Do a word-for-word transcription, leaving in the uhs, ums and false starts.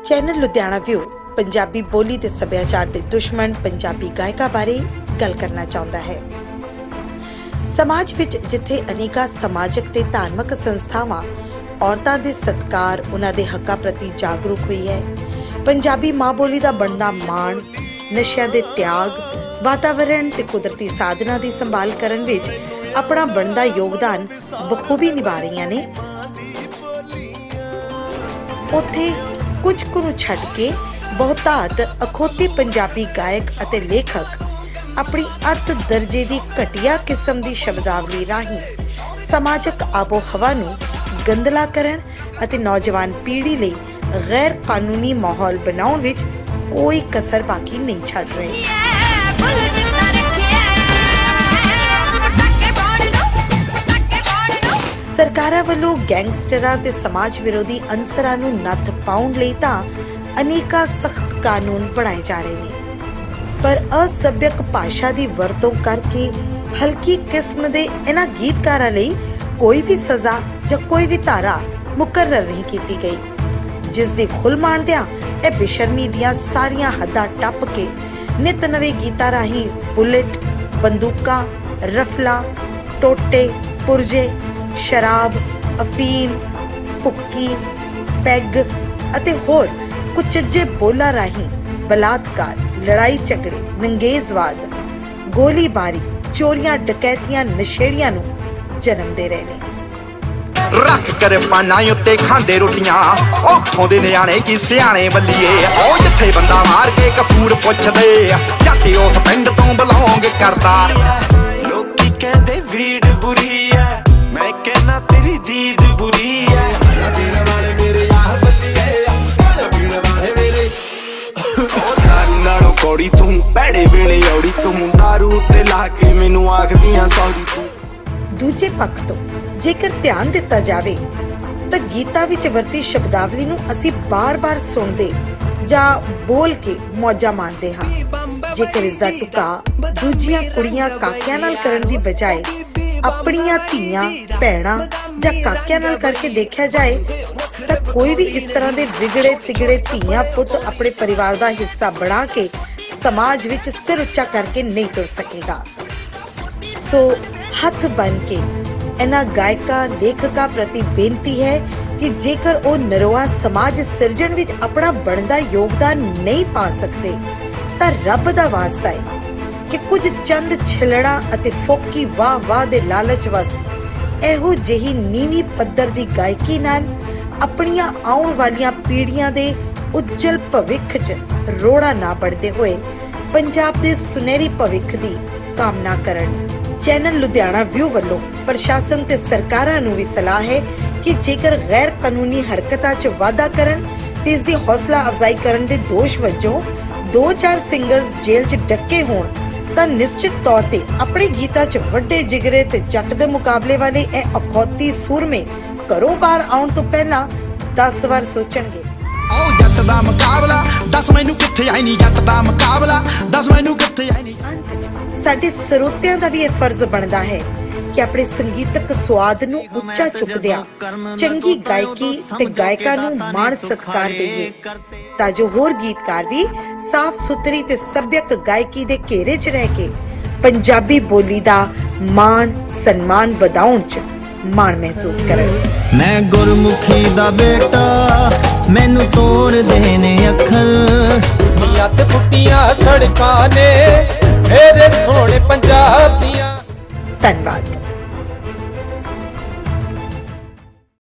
Channel Ludhiana view Punjabi बोली ते सभ्याचार दे दुश्मन पंजाबी गायका बारे गल करना चाहता है। समाज विच जिथे अनेका समाजिक ते धार्मिक संस्थावां औरतां दे सत्कार उन्हां दे हक्कां प्रति जागरूक हुई है, पंजाबी मां बोली दा बनदा मान, नशियां दे त्याग, वातावरण ते कुदरती साधना दी संभाल करन विच अपना बनदा योगदान बखूबी निभा रही ने। उत्थे कुछ कुछ छड्ड के बहुतात अखोती पंजाबी गायक अते लेखक अपनी अर्थ दर्जे की घटिया किस्म की शब्दावली राही समाजिक आबो हवा नूं गंदला करन अते नौजवान पीढ़ी लई गैर कानूनी माहौल बनाउण विच कोई कसर बाकी नहीं छड्ड रहे। सरकारां वल्लों गैंगस्टरां ते समाज विरोधी अंसरां नूं नत्थ पाउण लई तां अनेकां सख्त कानून बनाए जा रहे हैं, पर असभ्यक भाषा की वरतों करके हल्की किस्म के इन्हां गीतकारां लई कोई भी सजा या कोई भी धारा मुकर्रर नहीं की गई, जिस दी खुल माणदियां इह बेशर्मी दियां सारियां हद्दां टप के नित नवे गीतां राहीं बुलेट, बंदूकां, रफला, टोटे, पुरजे, शराब, अफीम, भुक्की, पैग अते होर कुचज्जे बोला राही बलात्कार, लड़ाई झगड़े, नंगेजवाद, गोलीबारी, चोरियां, डकैतियां, नशेड़ियां नूं जन्म दे रहे ने। रख कर पाना उत्ते खांदे रोटियां औखों दे न्याणे की सियाणे बल्लीए, ओ जिथे बंदा मार के कसूर पुछदे जट उस पिंड तों बिलोंग करदा। लोकी कहंदे भीड़ बुरी है, मैं कहना तेरी दीद बुरी है। नालों कौड़ी तू भैड़े वेले औड़ी तू दारू ते ला के मैनू आखदियां सौरी तू। दूजे पक्ष तो जेकर ध्यान दिता जावे तो गीता विच वरती शब्दावली नूं असीं बार-बार सुनदे जां बोल के मौजा माणदे हां। जेकर इसदा टुका दूजियां कुड़ियां काकियां नाल करन दी बजाय अपनियां धीआं, भैणां जां काकियां नाल करके देखा जाए तो कोई भी इस तरह के विगड़े तिगड़े धीआं पुत अपने परिवार का हिस्सा बना के समाज विच सिर उच्चा करके नहीं तुर सकेगा। तो हथ बन के इन्हां गायका लेखका प्रति बेनती है कि जेकर वो नरोआ समाज सिरजण विच अपना बनदा योगदान नहीं पा सकते तो रब दा वास्ता है कि कुछ चंद छिलड़ा अते फोकी वाह वाह दे लालच वस एहो जही नीवी पद्धर दी गायकी नाल अपनियां आउण वालियां पीढ़ियां दे उज्जल भविख च रोड़ा ना बढ़ते हुए पंजाब दे सुनहरी भविख दी कामना करन। चैनल लुधियाना व्यू वल्लों प्रशासन ते सरकारां नूं भी सलाह है कि जेकर गैर कानूनी हरकतां च वाधा करन ते इस दी हौसला अफजाई करन दे दोष वजों दो चार सिंगर्स जेल च डके होण तां निश्चित तौर ते अपने गीतां च वड्डे जिगरे ते जट दे मुकाबले वाले ए अखौती सूरमे घरों बाहर आउण तो पहला दस बार सोचणगे। आओ जट दा मुकाबला दस मैनू किथे आई नी, जट दा मुकाबला दस मैनू किथे आई नी। अंत च साडे सरोतियां दा भी यह फर्ज बनदा है कि अपने संगीतक स्वाद नूं उच्चा चुकदिया चंगी गायकी ते गायकां नूं मान सत्कार देईए तां जो होर गीतकार भी साफ सुथरी ते सभ्यक गायकी दे घेरे च रह के पंजाबी बोली दा मान सन्मान वधाउण च मान महसूस करन। मैं गुरमुखी दा बेटा मैनू तोड़ देने अखर मियां ते पुट्टियां सड़कां ने मेरे सोहणे पंजाब दियां। धन्यवाद।